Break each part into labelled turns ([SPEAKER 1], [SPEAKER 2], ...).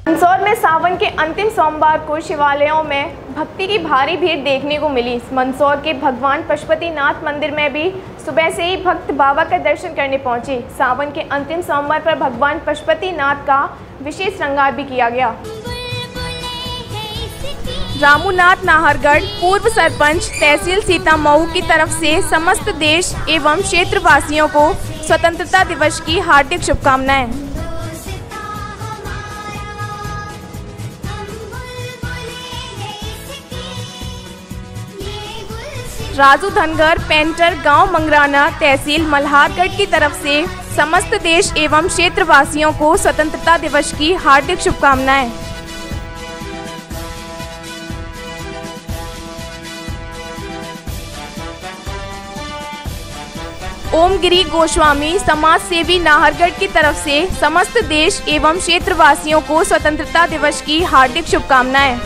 [SPEAKER 1] मंदसौर में सावन के अंतिम सोमवार को शिवालयों में भक्ति की भारी भीड़ देखने को मिली। मंदसौर के भगवान पशुपतिनाथ मंदिर में भी सुबह से ही भक्त बाबा का दर्शन करने पहुंचे। सावन के अंतिम सोमवार पर भगवान पशुपतिनाथ का विशेष श्रृंगार भी किया गया। रामूनाथ नाहरगढ़ पूर्व सरपंच तहसील सीतामऊ की तरफ से समस्त देश एवं क्षेत्रवासियों को स्वतंत्रता दिवस की हार्दिक शुभकामनाएं। राजू धनगर पेंटर गांव मंगराना तहसील मल्हारगढ़ की तरफ से समस्त देश एवं क्षेत्रवासियों को स्वतंत्रता दिवस की हार्दिक शुभकामनाएं। ओमगिरी गोस्वामी समाज सेवी नाहरगढ़ की तरफ से समस्त देश एवं क्षेत्रवासियों को स्वतंत्रता दिवस की हार्दिक शुभकामनाएं।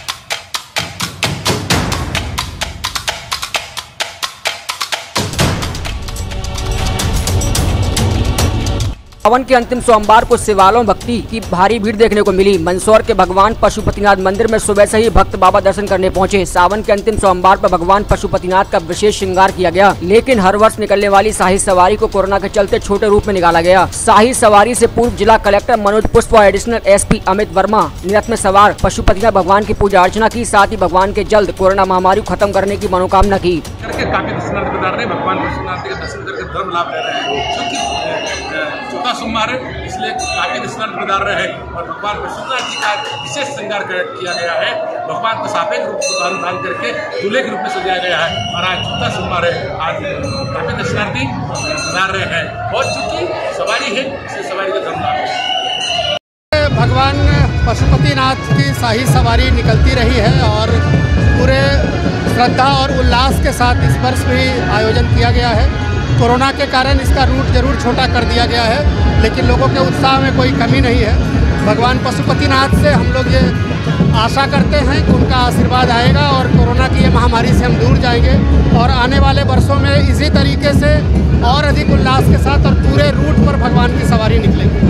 [SPEAKER 2] सावन के अंतिम सोमवार को शिवालयों में भक्ति की भारी भीड़ देखने को मिली। मंदसौर के भगवान पशुपतिनाथ मंदिर में सुबह से ही भक्त बाबा दर्शन करने पहुंचे। सावन के अंतिम सोमवार पर भगवान पशुपतिनाथ का विशेष श्रृंगार किया गया, लेकिन हर वर्ष निकलने वाली शाही सवारी को कोरोना के चलते छोटे रूप में निकाला गया। शाही सवारी से पूर्व जिला कलेक्टर मनोज पुष्प और एडिशनल एसपी अमित वर्मा ने रथ में सवार पशुपतिनाथ भगवान की पूजा अर्चना की, साथ ही भगवान के जल्द कोरोना महामारी को खत्म करने की मनोकामना की।
[SPEAKER 3] काफी दर्शनार्थी बता रहे हैं, भगवान पशुपतिनाथ के दर्शन करके धर्म लाभ ले रहे हैं, क्योंकि चौथा सोमवार है, इसलिए काफी दर्शनार्थी बता रहे हैं और भगवान पशुपतिनाथ जी का विशेष श्रृंगार किया गया है। भगवान को सापेक्ष रूप में धारण करके दूल्हे के रूप में सजाया गया है और आज चौथा सोमवार है। आज काफी दर्शनार्थी बता रहे हैं और चूंकि सवारी है, इसलिए सवारी का धर्म लाभ है।
[SPEAKER 4] भगवान पशुपतिनाथ की शाही सवारी निकलती रही है और पूरे श्रद्धा और उल्लास के साथ इस वर्ष भी आयोजन किया गया है। कोरोना के कारण इसका रूट जरूर छोटा कर दिया गया है, लेकिन लोगों के उत्साह में कोई कमी नहीं है। भगवान पशुपतिनाथ से हम लोग ये आशा करते हैं कि उनका आशीर्वाद आएगा और कोरोना की ये महामारी से हम दूर जाएंगे और आने वाले वर्षों में इसी तरीके से और अधिक उल्लास के साथ और पूरे रूट पर भगवान की सवारी निकलेगी।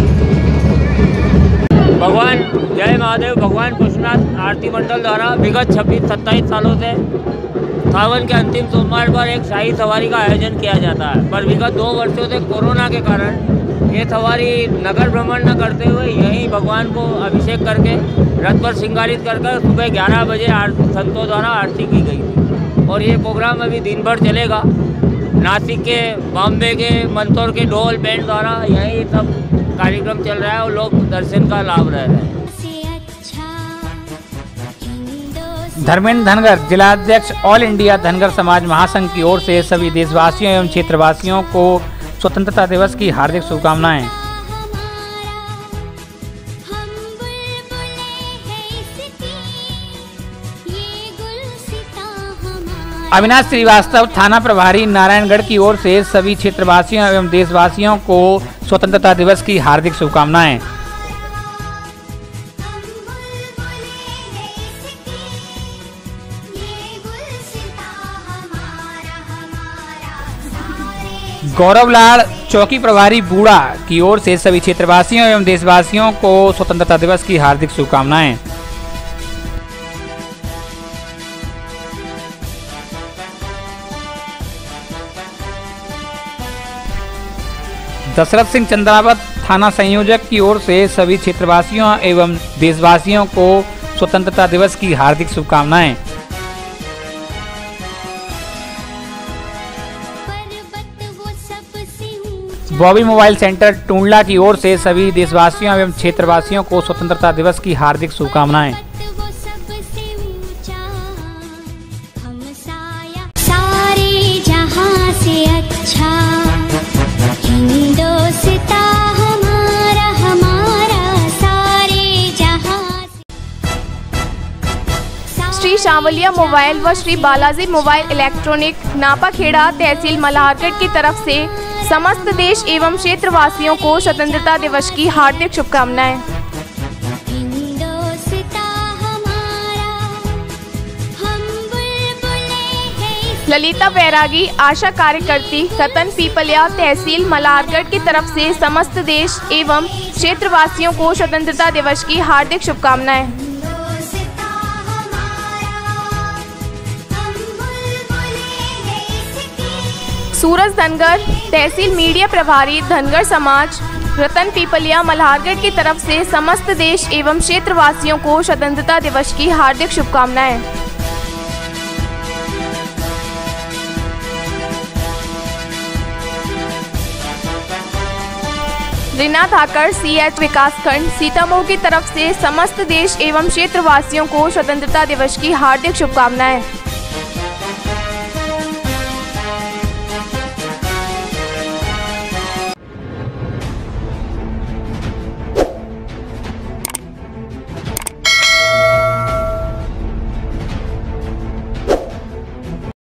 [SPEAKER 5] भगवान जय महादेव। भगवान पशुपतिनाथ आरती मंडल द्वारा विगत 26-27 सालों से सावन के अंतिम सोमवार पर एक शाही सवारी का आयोजन किया जाता है, पर विगत 2 वर्षों से कोरोना के कारण ये सवारी नगर भ्रमण न करते हुए यहीं भगवान को अभिषेक करके रथ पर श्रृंगारित कर सुबह 11 बजे संतों द्वारा आरती की गई थी और ये प्रोग्राम अभी दिन भर चलेगा। नासिक के, बॉम्बे के, मंदसौर के ढोल बैंड द्वारा यही सब कार्यक्रम चल रहा है और लोग दर्शन का लाभ रह रहे हैं।
[SPEAKER 6] धर्मेंद्र धनगर, जिलाध्यक्ष ऑल इंडिया धनगर समाज महासंघ की ओर से सभी देशवासियों एवं क्षेत्रवासियों को स्वतंत्रता दिवस की हार्दिक शुभकामनाएं। अविनाश श्रीवास्तव, थाना प्रभारी, नारायणगढ़ की ओर से सभी क्षेत्रवासियों एवं देशवासियों को स्वतंत्रता दिवस की हार्दिक शुभकामनाएं। गौरव लाल, चौकी प्रभारी बूढ़ा की ओर से सभी क्षेत्रवासियों एवं देशवासियों को स्वतंत्रता दिवस की हार्दिक शुभकामनाएं। दशरथ सिंह चंद्रावत, थाना संयोजक की ओर से सभी क्षेत्रवासियों एवं देशवासियों को स्वतंत्रता दिवस की हार्दिक शुभकामनाएं। बॉबी मोबाइल सेंटर टूंडला की ओर से सभी देशवासियों एवं क्षेत्रवासियों को स्वतंत्रता दिवस की हार्दिक शुभकामनाएं।
[SPEAKER 7] सारे जहां से अच्छा हिंदुस्तां हमारा हमारा सारे जहां।
[SPEAKER 1] श्री शावलिया मोबाइल व श्री बालाजी मोबाइल इलेक्ट्रॉनिक नापाखेड़ा तहसील मल्हारगढ़ की तरफ से समस्त देश एवं क्षेत्रवासियों को स्वतंत्रता दिवस की हार्दिक शुभकामनाएं। ललिता बैरागी आशा कार्यकर्ती रतन पीपलिया तहसील मल्हारगढ़ की तरफ से समस्त देश एवं क्षेत्रवासियों को स्वतंत्रता दिवस की हार्दिक शुभकामनाएं। सूरज धनगर तहसील मीडिया प्रभारी धनगर समाज रतन पीपलिया मल्हारगढ़ की तरफ से समस्त देश एवं क्षेत्रवासियों को स्वतंत्रता दिवस की हार्दिक शुभकामनाएं। रीना धाकर CH विकासखंड सीतामऊ की तरफ से समस्त देश एवं क्षेत्रवासियों को स्वतंत्रता दिवस की हार्दिक शुभकामनाएं।